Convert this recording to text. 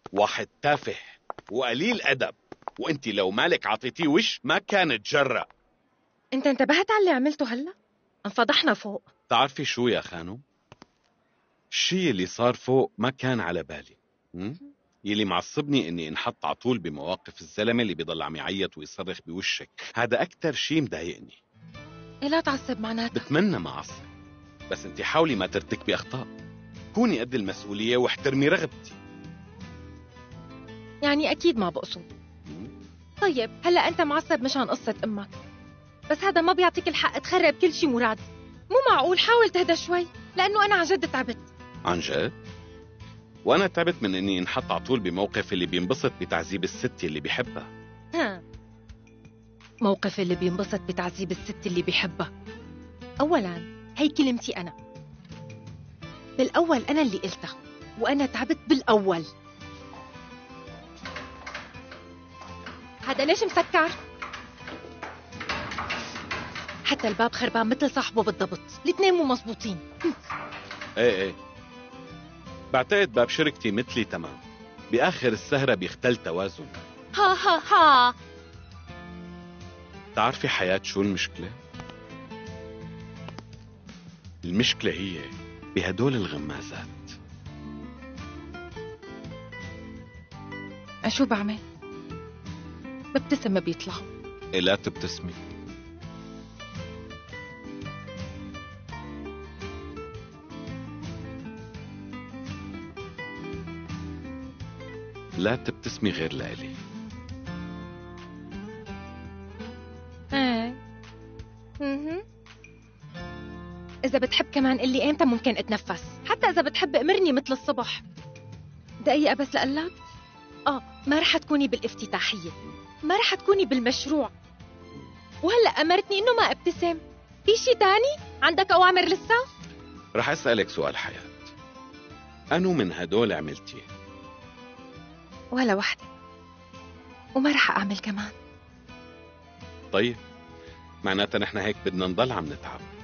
واحد تافه وقليل أدب، وانت لو مالك عطيتيه وش ما كان تجرأ. انت انتبهت على اللي عملته هلا؟ انفضحنا فوق. تعرفي شو يا خانم؟ الشي اللي صار فوق ما كان على بالي. يلي معصبني اني انحط على طول بمواقف الزلمه اللي بيضل عم يعيط ويصرخ بوشك، هذا اكثر شي مضايقني. إيه لا تعصب معناتها. بتمنى ما اعصب، بس انت حاولي ما ترتكبي اخطاء، كوني قد المسؤوليه واحترمي رغبتي. يعني اكيد ما بقصد. طيب هلا انت معصب مشان قصة امك، بس هذا ما بيعطيك الحق تخرب كل شي مرادي. مو معقول، حاول تهدى شوي، لانه انا عن جد تعبت. عن جد؟ وانا تعبت من اني انحط على طول بموقف اللي بينبسط بتعذيب الست اللي بيحبها. ها، موقف اللي بينبسط بتعذيب الست اللي بيحبها. اولا هي كلمتي انا، بالاول انا اللي قلتها، وانا تعبت بالاول. هذا ليش مسكر؟ حتى الباب خربان مثل صاحبه بالضبط، الاثنين مو مزبوطين. ايه بعتقد باب شركتي مثلي تمام، باخر السهرة بيختل توازن. ها ها ها. تعرفي حياة شو المشكلة؟ المشكلة هي بهدول الغمازات. شو بعمل؟ ببتسم ما بيطلعوا. إيه لا تبتسمي. لا تبتسمي غير لإلي. إذا بتحب كمان قلي إمتى ممكن أتنفس، حتى إذا بتحب أمرني مثل الصبح. دقيقة بس لقلك. ما رح تكوني بالافتتاحية، ما رح تكوني بالمشروع، وهلأ أمرتني إنه ما أبتسم. في شي تاني؟ عندك أوامر لسه؟ رح أسألك سؤال حياة، أنو من هدول عملتيه؟ ولا وحدة، وما رح أعمل كمان. طيب معناتها نحن هيك بدنا نضل عم نتعب.